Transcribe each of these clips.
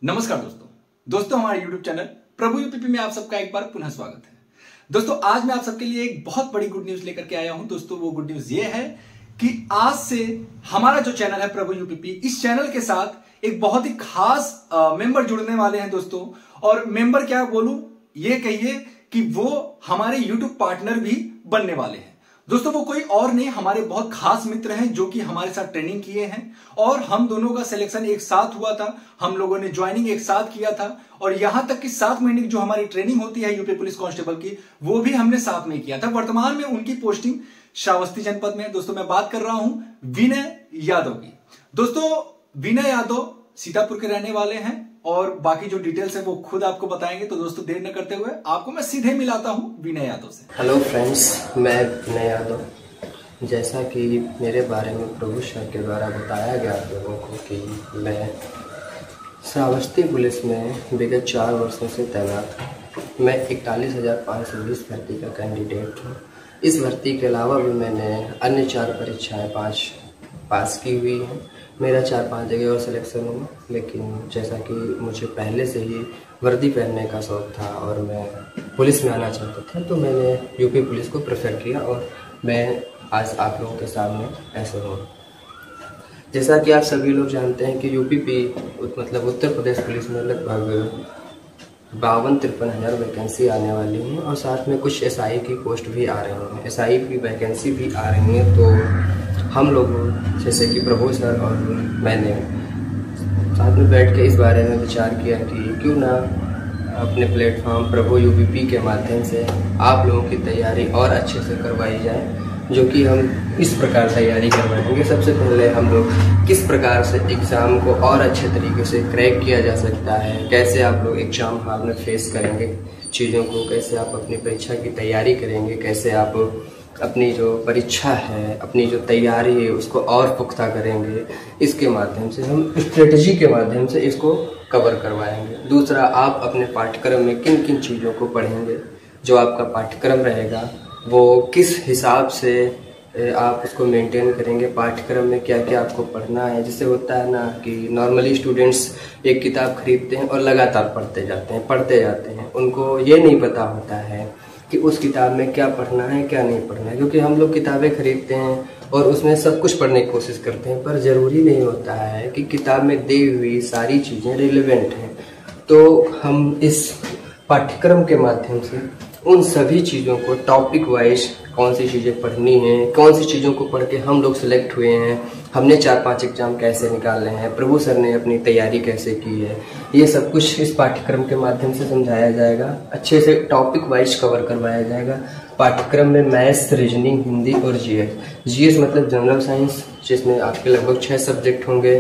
नमस्कार दोस्तों हमारे YouTube चैनल प्रभु यूपीपी में आप सबका एक बार पुनः स्वागत है। दोस्तों आज मैं आप सबके लिए एक बहुत बड़ी गुड न्यूज लेकर के आया हूं। दोस्तों वो गुड न्यूज ये है कि आज से हमारा जो चैनल है प्रभु यूपीपी, इस चैनल के साथ एक बहुत ही खास मेंबर जुड़ने वाले हैं दोस्तों। और मेंबर क्या बोलूं, ये कहिए कि वो हमारे YouTube पार्टनर भी बनने वाले हैं। दोस्तों वो कोई और नहीं, हमारे बहुत खास मित्र हैं जो कि हमारे साथ ट्रेनिंग किए हैं और हम दोनों का सिलेक्शन एक साथ हुआ था। हम लोगों ने ज्वाइनिंग एक साथ किया था और यहां तक कि 7 महीने की जो हमारी ट्रेनिंग होती है यूपी पुलिस कांस्टेबल की, वो भी हमने साथ में किया था। वर्तमान में उनकी पोस्टिंग श्रावस्ती जनपद में है। दोस्तों मैं बात कर रहा हूं विनय यादव की। दोस्तों विनय यादव सीतापुर के रहने वाले हैं और बाकी जो डिटेल्स है वो खुद आपको बताएंगे। तो दोस्तों देर न करते हुए आपको मैं सीधे मिलाता हूं विनय यादव से। हेलो फ्रेंड्स, मैं विनय यादव। जैसा कि मेरे बारे में प्रभु सर के द्वारा बताया गया आप लोगों को कि मैं श्रावस्ती पुलिस में विगत 4 वर्षों से तैनात हूँ। मैं 41,520 भर्ती का कैंडिडेट हूँ। इस भर्ती के अलावा भी मैंने अन्य 4 परीक्षाएं 5 पास की हुई हैं। मेरा 4-5 जगह और सिलेक्शन हुआ, लेकिन जैसा कि मुझे पहले से ही वर्दी पहनने का शौक़ था और मैं पुलिस में आना चाहता था, तो मैंने यूपी पुलिस को प्रेफर किया और मैं आज आप लोगों के सामने ऐसे हूँ। जैसा कि आप सभी लोग जानते हैं कि यूपी मतलब उत्तर प्रदेश पुलिस में लगभग 52-53 हज़ार वैकेंसी आने वाली हैं और साथ में कुछ एसआई की पोस्ट भी आ रही हैं, एसआई की वैकेंसी भी आ रही हैं। तो हम लोग जैसे कि प्रभु सर और मैंने साथ में बैठ के इस बारे में विचार किया कि क्यों ना अपने प्लेटफॉर्म प्रभु यूपीपी के माध्यम से आप लोगों की तैयारी और अच्छे से करवाई जाए, जो कि हम इस प्रकार तैयारी करवाएंगे। सबसे पहले हम लोग किस प्रकार से एग्ज़ाम को और अच्छे तरीके से क्रैक किया जा सकता है, कैसे आप लोग एग्ज़ाम हॉल में फेस करेंगे चीज़ों को, कैसे आप अपनी परीक्षा की तैयारी करेंगे, कैसे आप अपनी जो परीक्षा है, अपनी जो तैयारी है उसको और पुख्ता करेंगे। इसके माध्यम से हम स्ट्रेटजी के माध्यम से इसको कवर करवाएंगे। दूसरा, आप अपने पाठ्यक्रम में किन किन चीज़ों को पढ़ेंगे, जो आपका पाठ्यक्रम रहेगा वो किस हिसाब से आप उसको मेंटेन करेंगे, पाठ्यक्रम में क्या क्या आपको पढ़ना है। जिससे होता है ना कि नॉर्मली स्टूडेंट्स एक किताब खरीदते हैं और लगातार पढ़ते जाते हैं, उनको ये नहीं पता होता है कि उस किताब में क्या पढ़ना है क्या नहीं पढ़ना है। क्योंकि हम लोग किताबें खरीदते हैं और उसमें सब कुछ पढ़ने की कोशिश करते हैं, पर ज़रूरी नहीं होता है कि किताब में दी हुई सारी चीज़ें रिलेवेंट हैं। तो हम इस पाठ्यक्रम के माध्यम से उन सभी चीज़ों को टॉपिक वाइज कौन सी चीज़ें पढ़नी हैं, कौन सी चीज़ों को पढ़ के हम लोग सिलेक्ट हुए हैं, हमने 4-5 एग्जाम कैसे निकाले हैं, प्रभु सर ने अपनी तैयारी कैसे की है, ये सब कुछ इस पाठ्यक्रम के माध्यम से समझाया जाएगा। अच्छे से टॉपिक वाइज कवर करवाया जाएगा। पाठ्यक्रम में मैथ्स, रीजनिंग, हिंदी और जीएस मतलब जनरल साइंस, जिसमें आपके लगभग 6 सब्जेक्ट होंगे।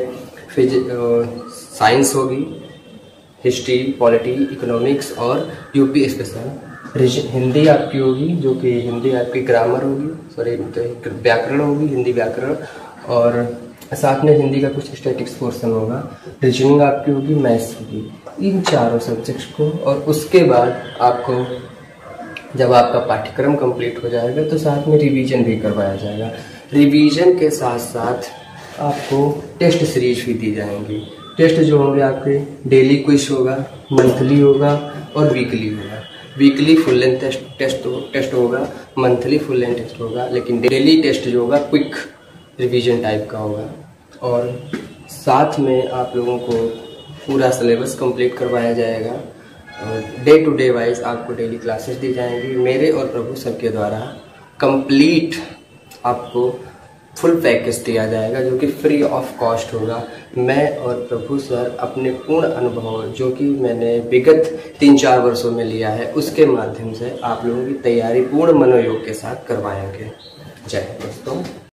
साइंस होगी, हिस्ट्री, पॉलिटी, इकोनॉमिक्स और यूपी स्पेशल। हिंदी आपकी होगी, जो कि हिंदी आपकी ग्रामर होगी, व्याकरण होगी, हिंदी व्याकरण, और साथ में हिंदी का कुछ स्टैटिक्स पोर्शन होगा। रीजनिंग आपकी होगी, मैथ्स होगी, इन 4 सब्जेक्ट्स को। और उसके बाद आपको जब आपका पाठ्यक्रम कंप्लीट हो जाएगा तो साथ में रिवीजन भी करवाया जाएगा। रिवीजन के साथ साथ आपको टेस्ट सीरीज भी दी जाएंगी। टेस्ट जो होंगे आपके डेली क्विज होगा, मंथली होगा और वीकली होगा। वीकली फुल लेंथ टेस्ट होगा, मंथली फुल लेंथ टेस्ट होगा, लेकिन डेली टेस्ट जो होगा क्विक रिवीजन टाइप का होगा। और साथ में आप लोगों को पूरा सिलेबस कंप्लीट करवाया जाएगा और डे टू डे वाइज आपको डेली क्लासेस दी जाएंगी मेरे और प्रभु सर के द्वारा। कंप्लीट आपको फुल पैकेज दिया जाएगा जो कि फ्री ऑफ कॉस्ट होगा। मैं और प्रभु सर अपने पूर्ण अनुभव जो कि मैंने विगत 3-4 वर्षों में लिया है, उसके माध्यम से आप लोगों की तैयारी पूर्ण मनोयोग के साथ करवाएंगे। जय हिंद दोस्तों।